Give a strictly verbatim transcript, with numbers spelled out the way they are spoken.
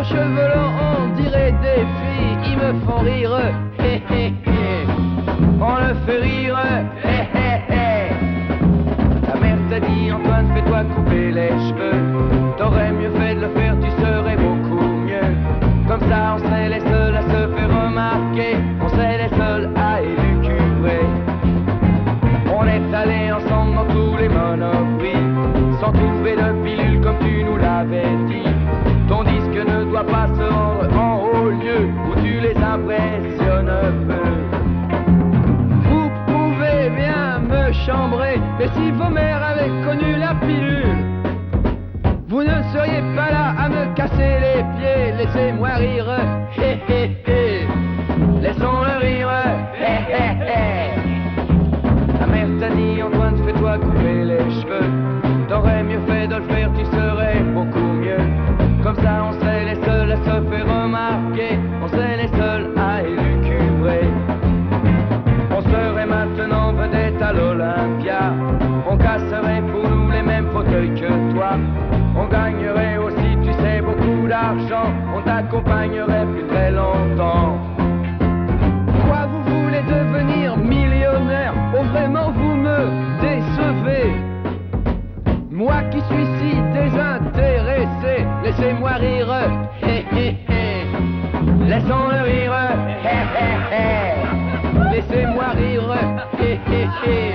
cheveux longs, on dirait des filles, ils me font rire, hé hé hé. On le fait rire, hé hé hé. Ta mère t'a dit, Antoine, fais-toi couper les cheveux. T'aurais mieux fait de le faire, tu serais beaucoup mieux. Comme ça, on serait les seuls à se faire remarquer, on serait les seuls à élucubrer. On est allés ensemble dans tous les monoprix, sans trouver de pilule comme tu nous l'avais dit. Ton disque ne doit pas se rendre en haut lieu où tu les impressionnes peu. Vous pouvez bien me chambrer, mais si vos mères avaient connu la pilule, vous ne seriez pas là à me casser les pieds. Laissez-moi rire, hé hé hé. Laissons-le rire, hé hé hé. Ta mère t'a dit, Antoine, fais-toi couper les cheveux. T'aurais mieux fait de le faire, tu serais beaucoup mieux. Comme ça, on serait les seuls à se faire remarquer, on serait les seuls à élucubrer. On serait maintenant vedette à l'Olympia, on casserait pour nous les mêmes fauteuils que toi. On gagnerait aussi, tu sais, beaucoup d'argent, on t'accompagnerait plus très longtemps. Quoi, vous voulez devenir millionnaire? Oh, vraiment, vous me décevez. Moi qui suis si désintéressé, laissez-moi rire, hé hé hé. Laissons-le rire, hé hé hé. Laissez-moi rire, hé hé hé.